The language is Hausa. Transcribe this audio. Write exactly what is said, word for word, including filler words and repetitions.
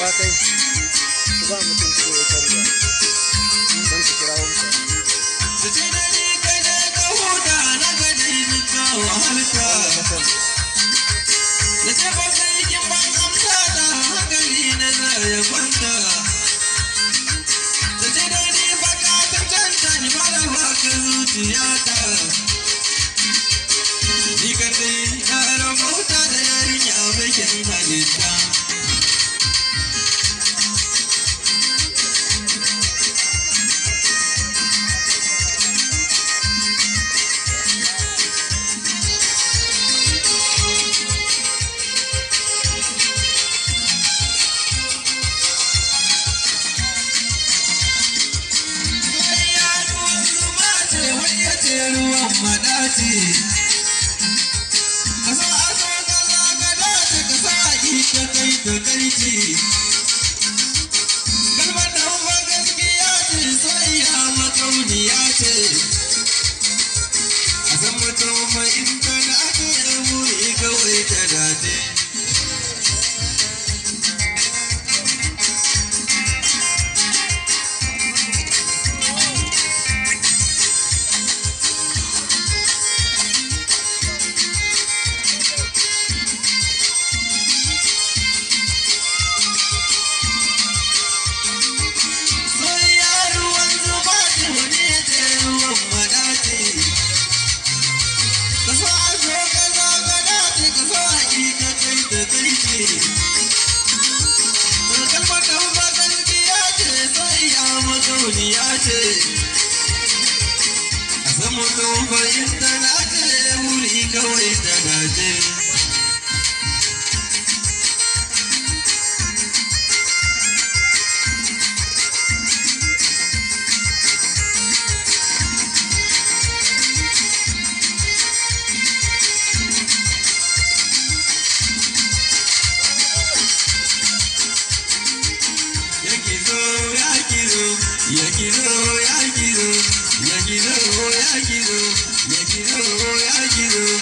ta kai ku ba mutum ko ya karya don ku kira wamsa su ce da ni kai da ka huta na gani duka wahalka da ce ba sai kin ban amsa da hankali na za ya kwanta da ce da ni ba ka cancanta ni ba da ba ka zuciyata ni kan dai na rabauta da yarinya mai kyan halitta ruwan madaci ka sa aso ka zagada ta ka sa ita kai ta karci kalmar da ba gaskiya ce soyayya makauniya ce a san mutum mai inda na ake buri kawai ta dace duniya ce a samu tofayin da na ce wuri kawai da dace Yakiro, yakiro, yakiro, yakiro, yakiro.